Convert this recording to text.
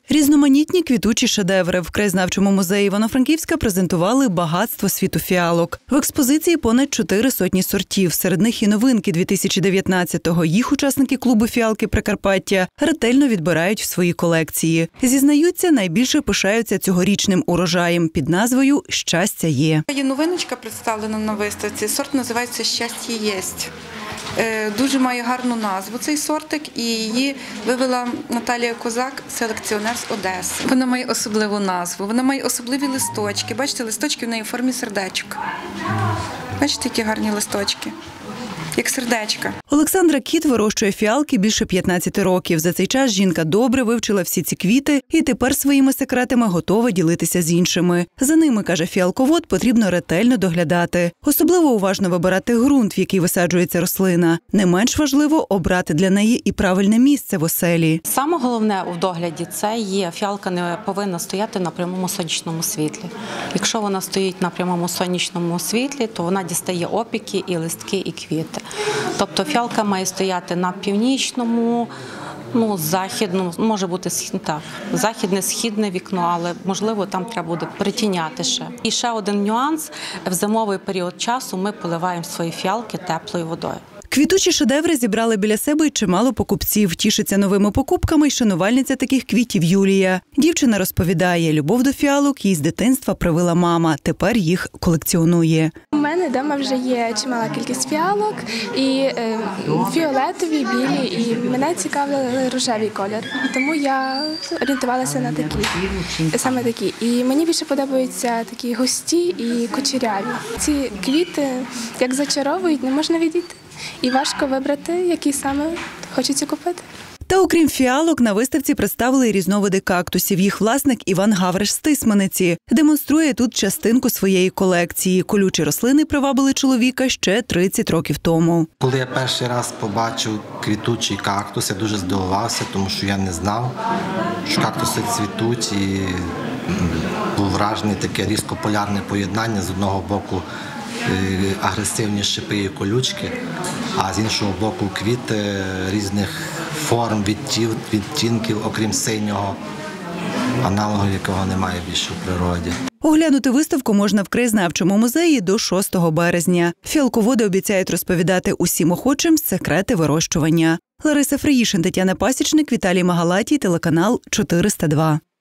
Різноманітні квітучі шедеври. В краєзнавчому музеї Івано-Франківська презентували багатство світу фіалок. В експозиції понад 400 сортів. Серед них і новинки 2019-го. Їх учасники клубу «Фіалки Прикарпаття» ретельно відбирають в свої колекції. Зізнаються, найбільше пишаються цьогорічним урожаєм під назвою «Щастя є». Є новиночка представлена на виставці. Сорт називається «Щастя єсть». Дуже має гарну назву цей сортик, і її вивела Наталія Козак, селекціонер з Одеси. Вона має особливу назву, вона має особливі листочки. Бачите, листочки в неї в формі сердечок. Бачите, які гарні листочки, як сердечка. Олександра Кіт вирощує фіалки більше 15 років. За цей час жінка добре вивчила всі ці квіти і тепер своїми секретами готова ділитися з іншими. За ними, каже фіалковод, потрібно ретельно доглядати. Особливо уважно вибирати ґрунт, в який висаджується рослина. Не менш важливо обрати для неї і правильне місце в оселі. Саме головне у догляді – це є, фіалка не повинна стояти на прямому сонячному світлі. Якщо вона стоїть на прямому сонячному світлі, то вона дістає опіки і листки, і квіти. Тобто фіалка має стояти на північному, західному, може бути західне, східне вікно, але можливо там треба буде притіняти ще. І ще один нюанс – в зимовий період часу ми поливаємо свої фіалки теплою водою. Квітучі шедеври зібрали біля себе й чимало покупців. Тішиться новими покупками й шанувальниця таких квітів Юлія. Дівчина розповідає, любов до фіалок їй з дитинства привила мама. Тепер їх колекціонує. У мене вдома вже є чимала кількість фіалок, і фіолетові, білі, і мене цікавив рожевий колір. Тому я орієнтувалася на саме такі. І мені більше подобаються такі густі і кучеряві. Ці квіти, як зачаровують, не можна відійти. І важко вибрати, які саме хочеться купити. Та окрім фіалок, на виставці представили й різновиди кактусів. Їх власник Іван Гавриш з Тисманиці демонструє тут частинку своєї колекції. Колючі рослини привабили чоловіка ще 30 років тому. Коли я перший раз побачив квітучий кактус, я дуже здивувався, тому що я не знав, що кактуси цвітуть. І був вражений таке різкополярне поєднання. З одного боку агресивні шипи і колючки, а з іншого боку квіти різних форм, відтінків, окрім синього, аналогу якого немає більше в природі. Оглянути виставку можна в краєзнавчому музеї до 6 березня. Фіалководи обіцяють розповідати усім охочим секрети вирощування. Лариса Фриїшин, Тетяна Пасічник, Віталій Магалатій, телеканал 402.